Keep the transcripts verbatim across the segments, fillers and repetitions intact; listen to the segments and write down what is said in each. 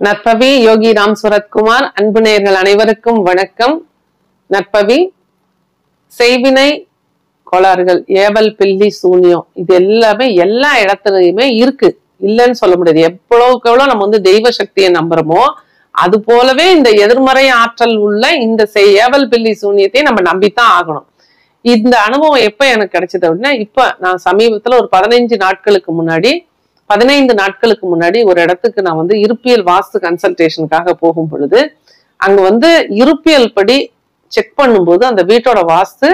நற்பவி யோகி ராம் சுரத்குமார் அன்பு நேயர்கள் அனைவருக்கும் வணக்கம். நற்பவி செய்வினை கோளாறுகள், ஏவல் பில்லி சூன்யம், இது எல்லாமே எல்லா இடத்துலயுமே இருக்கு, இல்லைன்னு சொல்ல முடியாது. எவ்வளவுக்கு எவ்வளவு நம்ம வந்து தெய்வ சக்தியை நம்புறோமோ அது போலவே இந்த எதிர்மறை ஆற்றல் உள்ள இந்த ஏவல் பில்லி சூன்யத்தையும் நம்ம நம்பித்தான் ஆகணும். இந்த அனுபவம் எப்ப எனக்கு கிடைச்சது அப்படின்னா, இப்ப நான் சமீபத்துல ஒரு பதினைஞ்சு நாட்களுக்கு முன்னாடி பதினைந்து நாட்களுக்கு முன்னாடி ஒரு இடத்துக்கு நான் வந்து இருப்பியல் வாஸ்து கன்சல்டேஷனுக்காக போகும் பொழுது, அங்க வந்து இருப்பியல் படி செக் பண்ணும்போது அந்த வீட்டோட வாஸ்து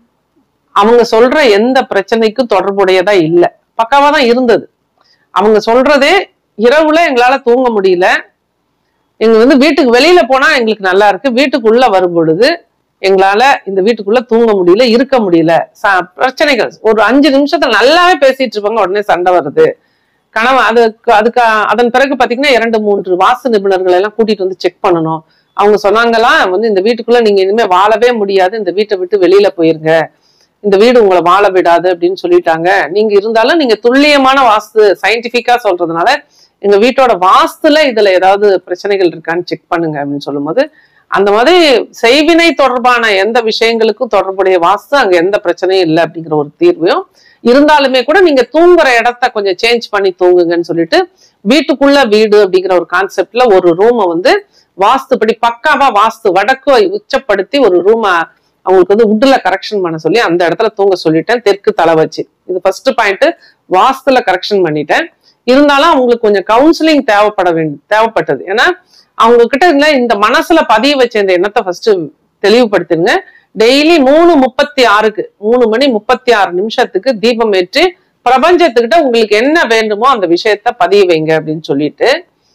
அவங்க சொல்ற எந்த பிரச்சனைக்கும் தொடர்புடையதா இல்லை, பக்காவா தான் இருந்தது. அவங்க சொல்றதே இரவுல எங்களால தூங்க முடியல, எங்க வந்து வீட்டுக்கு வெளியில போனா எங்களுக்கு நல்லா இருக்கு, வீட்டுக்குள்ள வரும் பொழுது எங்களால இந்த வீட்டுக்குள்ள தூங்க முடியல, இருக்க முடியல, பிரச்சனைகள். ஒரு அஞ்சு நிமிஷத்துல நல்லாவே பேசிட்டு இருப்பாங்க, உடனே சண்டை வருது, கணவன். அதுக்கு அதுக்கு அதன் பிறகு பாத்தீங்கன்னா இரண்டு மூன்று வாஸ்து நிபுணர்கள் எல்லாம் கூட்டிட்டு வந்து செக் பண்ணணும். அவங்க சொன்னாங்களாம், வந்து இந்த வீட்டுக்குள்ள நீங்க இனிமே வாழவே முடியாது, இந்த வீட்டை விட்டு வெளியில போயிருங்க, இந்த வீடு உங்களை வாழ விடாது அப்படின்னு சொல்லிட்டாங்க. நீங்க இருந்தாலும் நீங்க துல்லியமான வாஸ்து சயின்டிபிக்கா சொல்றதுனால எங்க வீட்டோட வாஸ்துல இதுல ஏதாவது பிரச்சனைகள் இருக்கான்னு செக் பண்ணுங்க அப்படின்னு சொல்லும் போது, அந்த மாதிரி செய்வினை தொடர்பான எந்த விஷயங்களுக்கும் தொடர்புடைய வாஸ்து அங்க எந்த பிரச்சனையும் இல்லை அப்படிங்கிற ஒரு தீர்வையும், இருந்தாலுமே கூட நீங்க தூங்குற இடத்த கொஞ்சம் சேஞ்ச் பண்ணி தூங்குங்கன்னு சொல்லிட்டு வீட்டுக்குள்ள வீடு அப்படிங்கிற ஒரு கான்செப்ட்ல ஒரு ரூமை வந்து வாஸ்துப்படி பக்காவா வாஸ்து வடக்கு உச்சப்படுத்தி ஒரு ரூமை அவங்களுக்கு வந்து உட்ல கரெக்ஷன் பண்ண சொல்லி அந்த இடத்துல தூங்க சொல்லிட்டேன், தெற்கு தலை வச்சு. இது ஃபர்ஸ்ட் பாயிண்ட், வாஸ்துல கரெக்ஷன் பண்ணிட்டேன். இருந்தாலும் அவங்களுக்கு கொஞ்சம் கவுன்சிலிங் தேவைப்பட வேண்டிய தேவைப்பட்டது. ஏன்னா அவங்க கிட்ட இல்ல இந்த மனசுல பதிய வச்ச இந்த எண்ணத்தை ஃபர்ஸ்ட் தெளிவுபடுத்திருங்க. டெய்லி மூணு முப்பத்தி ஆறுக்கு மூணு மணி முப்பத்தி ஆறு நிமிஷத்துக்கு தீபம் ஏற்றி பிரபஞ்சத்துக்கிட்ட உங்களுக்கு என்ன வேண்டுமோ அந்த விஷயத்த பதிய வைங்க அப்படின்னு சொல்லிட்டு,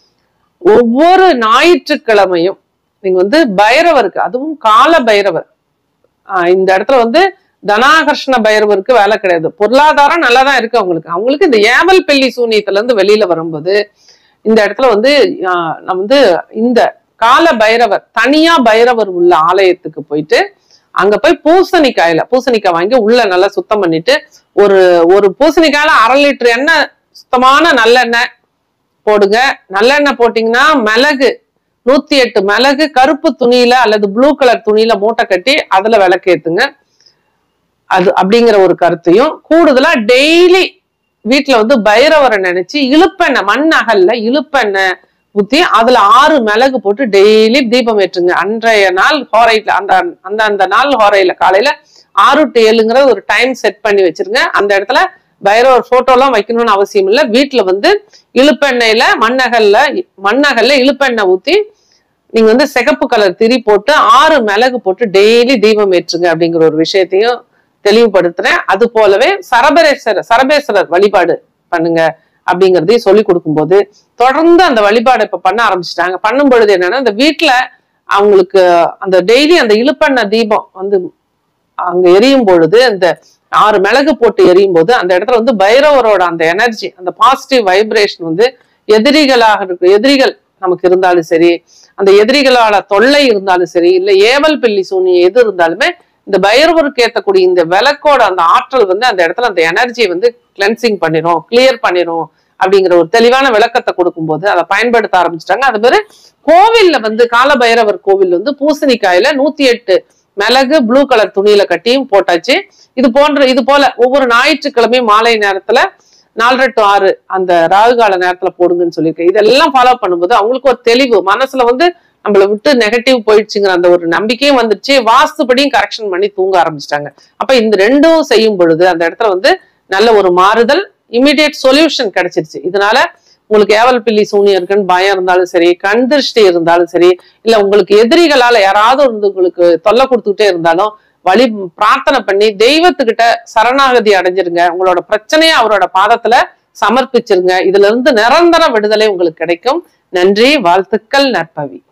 ஒவ்வொரு ஞாயிற்றுக்கிழமையும் நீங்க வந்து பைரவருக்கு, அதுவும் கால பைரவர், ஆஹ் இந்த இடத்துல வந்து தனாகர்ஷ்ண பைரவருக்கு வேலை கிடையாது, பொருளாதாரம் நல்லாதான் இருக்கு அவங்களுக்கு. அவங்களுக்கு இந்த ஏவல் பில்லி சூன்யத்துல இருந்து வெளியில வரும்போது இந்த இடத்துல வந்து ஆஹ் நம்ம வந்து இந்த கால பைரவர், தனியா பைரவர் உள்ள ஆலயத்துக்கு போயிட்டு அங்க போய் பூசணிக்காயில பூசணிக்காய் வாங்கி உள்ள நல்லா சுத்தம் பண்ணிட்டு, ஒரு ஒரு பூசணிக்காயில அரை லிட்டர் எண்ணெய், சுத்தமான நல்லெண்ணெய் போடுங்க. நல்லெண்ணெய் போட்டீங்கன்னா மிளகு, நூத்தி எட்டு மிளகு கருப்பு துணியில அல்லது ப்ளூ கலர் துணியில மூட்டை கட்டி அதுல விளக்கேத்துங்க. அது அப்படிங்கிற ஒரு கருத்தையும், கூடுதலா டெய்லி வீட்டுல வந்து பைரவரை நினைச்சு இழுப்பெண்ணெய், மண் அகல்ல இழுப்பெண்ணெய் ஊத்தி அதுல ஆறு மிளகு போட்டு டெய்லி தீபம் ஏற்றுங்க. அன்றைய நாள் ஹோரைல அந்த அந்த அந்த நாள் ஹோரையில காலையில ஆறு டு ஏழுங்கிற ஒரு டைம் செட் பண்ணி வச்சிருங்க. அந்த இடத்துல பைரவர் போட்டோ எல்லாம் வைக்கணும்னு அவசியம் இல்லை. வீட்டுல வந்து இழுப்பெண்ணெயில மண்ணகல்ல மண்ணகல்ல இழுப்பெண்ணெய் ஊத்தி நீங்க வந்து சிகப்பு கலர் திரி போட்டு ஆறு மிளகு போட்டு டெய்லி தீபம் ஏற்றுங்க அப்படிங்கிற ஒரு விஷயத்தையும் தெளிவுபடுத்துறேன். அது போலவே சரபேஸ்வரர் சரபேஸ்வரர் வழிபாடு பண்ணுங்க அப்படிங்கிறதையும் சொல்லி கொடுக்கும் போது தொடர்ந்து அந்த வழிபாடு இப்ப பண்ண ஆரம்பிச்சுட்டாங்க. பண்ணும் பொழுது என்னன்னா, இந்த வீட்டுல அவங்களுக்கு அந்த டெய்லி அந்த இழுப்பெண்ணெய் தீபம் வந்து அங்க எரியும் பொழுது, அந்த ஆறு மிளகு போட்டு எரியும் போது அந்த இடத்துல வந்து பைரவரோட அந்த எனர்ஜி, அந்த பாசிட்டிவ் வைப்ரேஷன் வந்து எதிரிகளாக இருக்கு, எதிரிகள் நமக்கு இருந்தாலும் சரி, அந்த எதிரிகளால தொல்லை இருந்தாலும் சரி, இல்ல ஏவல் பில்லி சூன்யம் எது இருந்தாலுமே இந்த பைரவருக்கு ஏற்றக்கூடிய இந்த விளக்கோட அந்த ஆற்றல் வந்து அந்த இடத்துல அந்த எனர்ஜியை வந்து கிளென்சிங் பண்ணிரும், கிளியர் பண்ணிரும் அப்படிங்கிற ஒரு தெளிவான விளக்கத்தை கொடுக்கும் போது அதை பயன்படுத்த ஆரம்பிச்சிட்டாங்க. அது பேரு கோவில்ல வந்து கால பைரவர் கோவில் வந்து பூசணிக்காயில நூத்தி எட்டு மிளகு ப்ளூ கலர் துணியில கட்டியும் போட்டாச்சு. இது போன்ற இது போல ஒவ்வொரு ஞாயிற்றுக்கிழமையும் மாலை நேரத்துல நாலரை டு ஆறு அந்த ராகு கால நேரத்துல போடுங்கன்னு சொல்லியிருக்கேன். இதெல்லாம் ஃபாலோ பண்ணும்போது அவங்களுக்கு ஒரு தெளிவு, மனசுல வந்து நம்மளை விட்டு நெகட்டிவ் போயிடுச்சுங்கிற அந்த ஒரு நம்பிக்கையும் வந்துச்சு, வாஸ்துபடியும் கரெக்ஷன் பண்ணி தூங்க ஆரம்பிச்சிட்டாங்க. அப்ப இந்த ரெண்டும் செய்யும் பொழுது அந்த இடத்துல வந்து நல்ல ஒரு மாறுதல், இமிடியேட் சொல்யூஷன் கிடைச்சிருச்சு. இதனால உங்களுக்கு ஏவல் பில்லி சூனியம் இருக்குன்னு பயம் இருந்தாலும் சரி, கண் திருஷ்டி இருந்தாலும் சரி, இல்ல உங்களுக்கு எதிரிகளால யாராவது வந்து உங்களுக்கு தொல்லை கொடுத்துக்கிட்டே இருந்தாலும் வழி பிரார்த்தனை பண்ணி தெய்வத்துக்கிட்ட சரணாகதி அடைஞ்சிருங்க. உங்களோட பிரச்சனையை அவரோட பாதத்துல சமர்ப்பிச்சிருங்க. இதுல இருந்து நிரந்தர விடுதலை உங்களுக்கு கிடைக்கும். நன்றி, வாழ்த்துக்கள், நற்பவி.